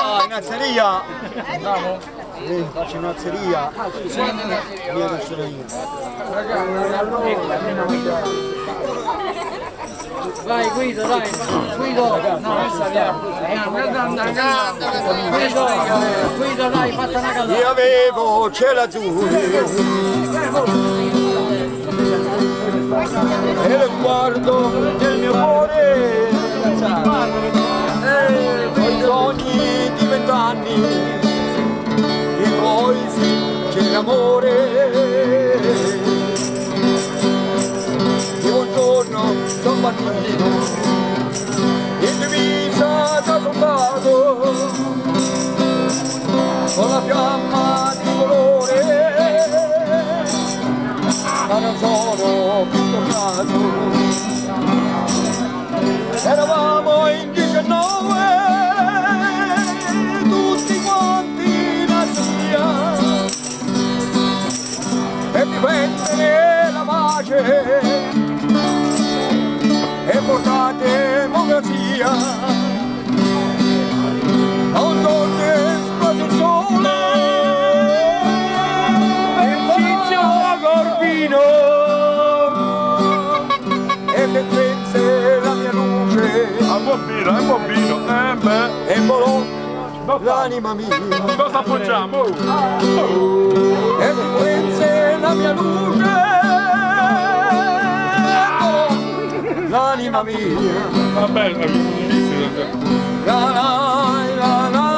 in azzeria! Andiamo? Faccio in azzeria! Via che sono io! Vai Guido, dai! Guido! No, Guido, dai, fatta una casa! Io avevo cielo azzurro e lo sguardo del mio cuore con i sogni di 20 anni e poi sì c'è l'amore e un giorno son partito in divisa da soldato con la fiamma di colore ma non sono più tornato. Eravamo in 19 tutti quanti in azia per difendere la pace e portare democrazia. A un giorno esplode il sole e Ciccio Corvino e che trinse la mia luce. È bambino, beh. E volò l'anima mia. Cosa appoggiamo? E che trinse la mia luce. E volò l'anima mia. Vabbè, è difficile. La la la la.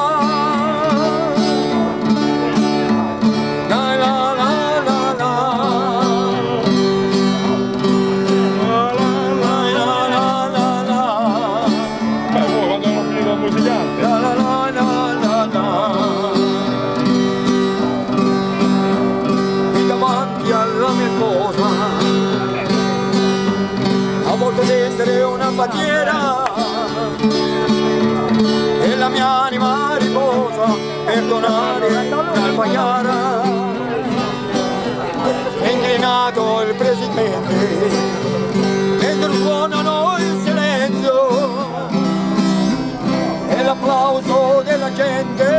A volte tendere una bandiera e la mia anima riposa per donare l'alfagnara. È inclinato il presidente mentre suonano il silenzio e l'applauso della gente